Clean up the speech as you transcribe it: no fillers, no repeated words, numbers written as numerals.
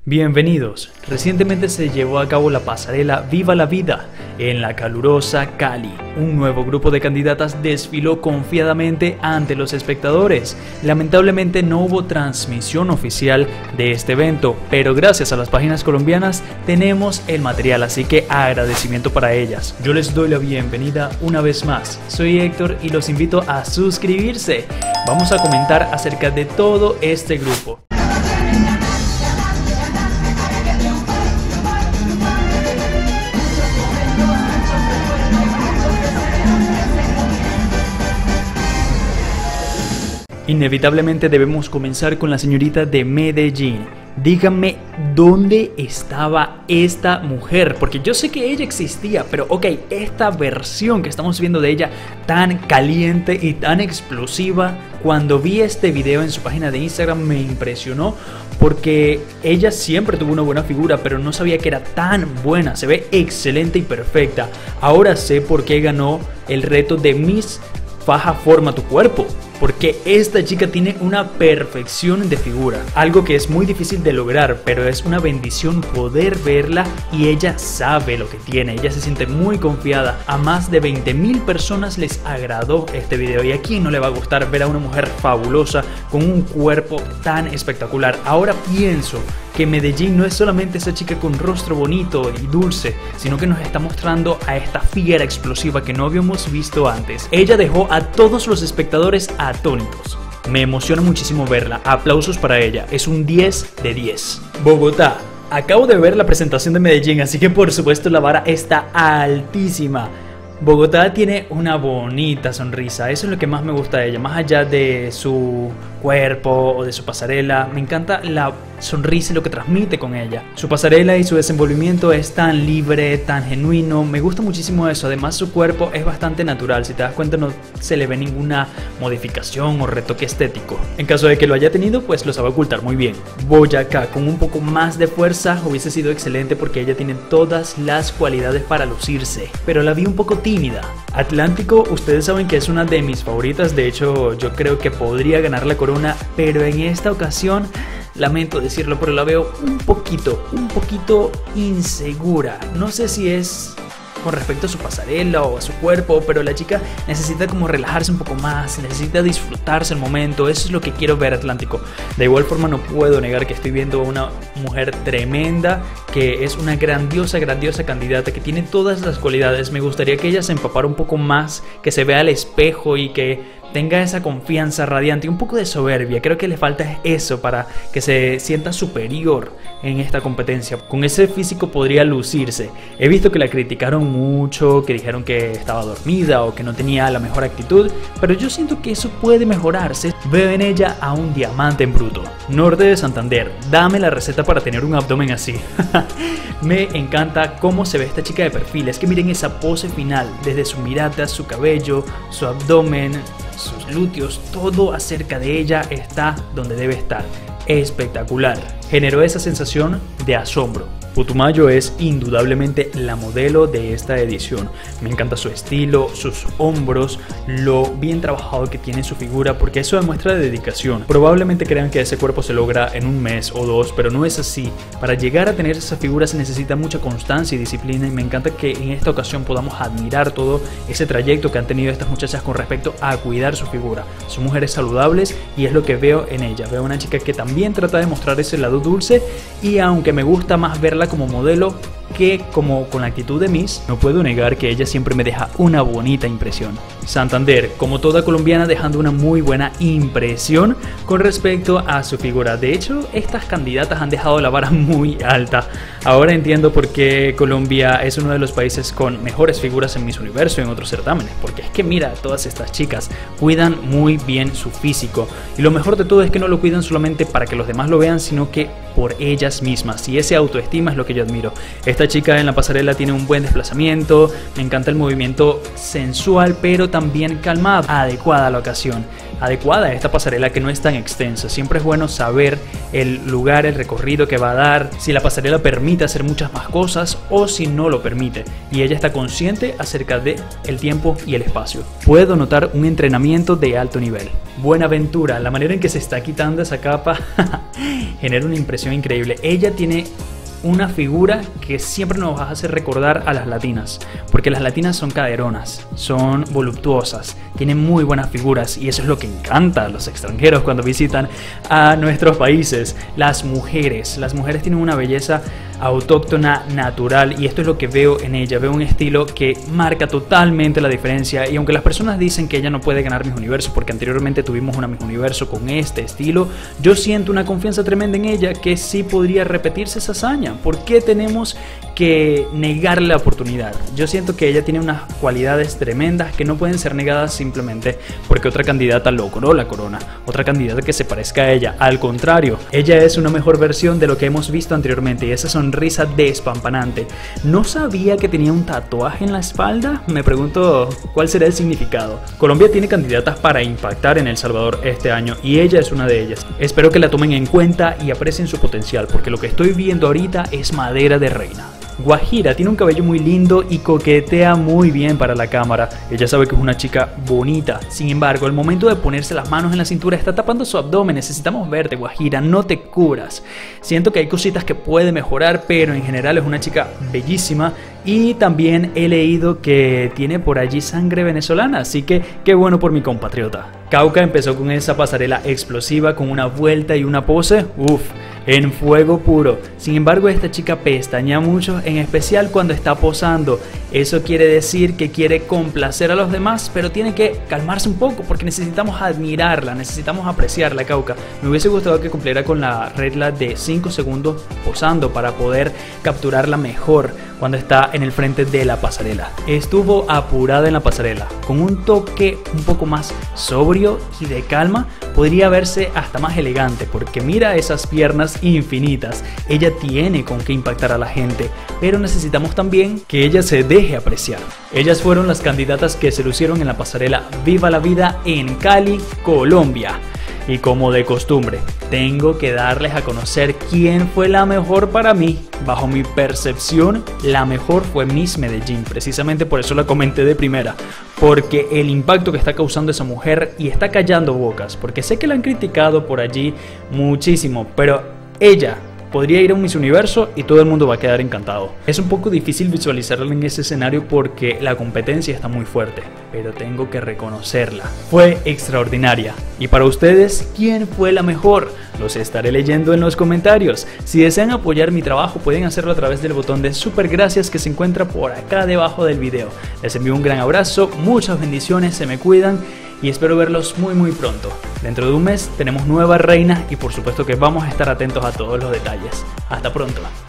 Bienvenidos. Recientemente se llevó a cabo la pasarela Viva la Vida en la calurosa Cali. Un nuevo grupo de candidatas desfiló confiadamente ante los espectadores. Lamentablemente no hubo transmisión oficial de este evento, pero gracias a las páginas colombianas tenemos el material, así que agradecimiento para ellas. Yo les doy la bienvenida una vez más. Soy Héctor y los invito a suscribirse. Vamos a comentar acerca de todo este grupo. Inevitablemente debemos comenzar con la señorita de Medellín. Díganme dónde estaba esta mujer, porque yo sé que ella existía, pero ok, esta versión que estamos viendo de ella tan caliente y tan explosiva, cuando vi este video en su página de Instagram me impresionó porque ella siempre tuvo una buena figura, pero no sabía que era tan buena. Se ve excelente y perfecta. Ahora sé por qué ganó el reto de Miss Faja Forma tu Cuerpo. Porque esta chica tiene una perfección de figura, algo que es muy difícil de lograr, pero es una bendición poder verla y ella sabe lo que tiene, ella se siente muy confiada. A más de 20.000 personas les agradó este video y a quién no le va a gustar ver a una mujer fabulosa con un cuerpo tan espectacular. Ahora pienso que Medellín no es solamente esa chica con rostro bonito y dulce, sino que nos está mostrando a esta fiera explosiva que no habíamos visto antes. Ella dejó a todos los espectadores atónitos. Me emociona muchísimo verla, aplausos para ella, es un 10 de 10. Bogotá. Acabo de ver la presentación de Medellín, así que por supuesto la vara está altísima. Bogotá tiene una bonita sonrisa, eso es lo que más me gusta de ella, más allá de su cuerpo o de su pasarela. Me encanta la sonrisa y lo que transmite con ella. Su pasarela y su desenvolvimiento es tan libre, tan genuino, me gusta muchísimo eso. Además su cuerpo es bastante natural, si te das cuenta no se le ve ninguna modificación o retoque estético. En caso de que lo haya tenido, pues lo sabe ocultar muy bien. Boyacá, con un poco más de fuerza hubiese sido excelente porque ella tiene todas las cualidades para lucirse, pero la vi un poco tímida. Atlántico, ustedes saben que es una de mis favoritas, de hecho yo creo que podría ganar la corona, pero en esta ocasión lamento decirlo, pero la veo un poquito insegura. No sé si es con respecto a su pasarela o a su cuerpo, pero la chica necesita como relajarse un poco más, necesita disfrutarse el momento. Eso es lo que quiero ver, Atlántico. De igual forma no puedo negar que estoy viendo a una mujer tremenda, que es una grandiosa candidata, que tiene todas las cualidades. Me gustaría que ella se empapara un poco más, que se vea al espejo y que tenga esa confianza radiante y un poco de soberbia. Creo que le falta eso para que se sienta superior en esta competencia. Con ese físico podría lucirse. He visto que la criticaron mucho, que dijeron que estaba dormida o que no tenía la mejor actitud, pero yo siento que eso puede mejorarse. Veo en ella a un diamante en bruto. Norte de Santander, dame la receta para tener un abdomen así. Me encanta cómo se ve esta chica de perfil. Es que miren esa pose final, desde su mirada, su cabello, su abdomen, sus glúteos, todo acerca de ella está donde debe estar. Espectacular. Generó esa sensación de asombro. Putumayo es indudablemente la modelo de esta edición. Me encanta su estilo, sus hombros, lo bien trabajado que tiene su figura, porque eso demuestra dedicación. Probablemente crean que ese cuerpo se logra en un mes o dos, pero no es así. Para llegar a tener esa figura se necesita mucha constancia y disciplina, y me encanta que en esta ocasión podamos admirar todo ese trayecto que han tenido estas muchachas con respecto a cuidar su figura. Son mujeres saludables y es lo que veo en ella. Veo una chica que también trata de mostrar ese lado dulce, y aunque me gusta más verla como modelo que como con la actitud de Miss, no puedo negar que ella siempre me deja una bonita impresión. Santander, como toda colombiana, dejando una muy buena impresión con respecto a su figura. De hecho, estas candidatas han dejado la vara muy alta. Ahora entiendo por qué Colombia es uno de los países con mejores figuras en Miss Universo y en otros certámenes, porque es que mira, todas estas chicas cuidan muy bien su físico, y lo mejor de todo es que no lo cuidan solamente para que los demás lo vean, sino que por ellas mismas, y ese autoestima es lo que yo admiro. Esta chica en la pasarela tiene un buen desplazamiento, me encanta el movimiento sensual pero también calmado, adecuada a la ocasión. adecuada a esta pasarela que no es tan extensa. Siempre es bueno saber el lugar, el recorrido que va a dar, si la pasarela permite hacer muchas más cosas o si no lo permite. Y ella está consciente acerca de el tiempo y el espacio. Puedo notar un entrenamiento de alto nivel. Buenaventura, la manera en que se está quitando esa capa genera una impresión increíble. Ella tiene una figura que siempre nos va a hacer recordar a las latinas, porque las latinas son caderonas, son voluptuosas, tienen muy buenas figuras y eso es lo que encanta a los extranjeros cuando visitan a nuestros países. Las mujeres tienen una belleza autóctona, natural, y esto es lo que veo en ella. Veo un estilo que marca totalmente la diferencia, y aunque las personas dicen que ella no puede ganar Miss Universo porque anteriormente tuvimos una Miss Universo con este estilo, yo siento una confianza tremenda en ella que sí podría repetirse esa hazaña. ¿Por qué tenemos que negarle la oportunidad? Yo siento que ella tiene unas cualidades tremendas que no pueden ser negadas simplemente porque otra candidata logró la corona, otra candidata que se parezca a ella. Al contrario, ella es una mejor versión de lo que hemos visto anteriormente, y esa sonrisa despampanante. No sabía que tenía un tatuaje en la espalda. Me pregunto cuál será el significado. Colombia tiene candidatas para impactar en El Salvador este año y ella es una de ellas. Espero que la tomen en cuenta y aprecien su potencial, porque lo que estoy viendo ahorita es madera de reina. Guajira tiene un cabello muy lindo y coquetea muy bien para la cámara. Ella sabe que es una chica bonita. Sin embargo, al momento de ponerse las manos en la cintura está tapando su abdomen. Necesitamos verte, Guajira, no te cubras. Siento que hay cositas que puede mejorar, pero en general es una chica bellísima. Y también he leído que tiene por allí sangre venezolana, así que qué bueno por mi compatriota. Cauca empezó con esa pasarela explosiva, con una vuelta y una pose, en fuego puro. Sin embargo, esta chica pestañea mucho, en especial cuando está posando. Eso quiere decir que quiere complacer a los demás, pero tiene que calmarse un poco porque necesitamos admirarla, necesitamos apreciarla, Cauca. Me hubiese gustado que cumpliera con la regla de 5 segundos posando para poder capturarla mejor cuando está en el frente de la pasarela. Estuvo apurada en la pasarela, con un toque un poco más sobrio y de calma. Podría verse hasta más elegante porque mira esas piernas infinitas. Ella tiene con qué impactar a la gente, pero necesitamos también que ella se deje apreciar. Ellas fueron las candidatas que se lucieron en la pasarela Viva la Vida en Cali, Colombia. Y como de costumbre, tengo que darles a conocer quién fue la mejor para mí. Bajo mi percepción, la mejor fue Miss Medellín. Precisamente por eso la comenté de primera. Porque el impacto que está causando esa mujer y está callando bocas. Porque sé que la han criticado por allí muchísimo, pero ella podría ir a un Miss Universo y todo el mundo va a quedar encantado. Es un poco difícil visualizarla en ese escenario porque la competencia está muy fuerte, pero tengo que reconocerla. Fue extraordinaria. Y para ustedes, ¿quién fue la mejor? Los estaré leyendo en los comentarios. Si desean apoyar mi trabajo, pueden hacerlo a través del botón de super gracias que se encuentra por acá debajo del video. Les envío un gran abrazo, muchas bendiciones, se me cuidan y espero verlos muy pronto. Dentro de un mes tenemos nueva reina y por supuesto que vamos a estar atentos a todos los detalles. Hasta pronto.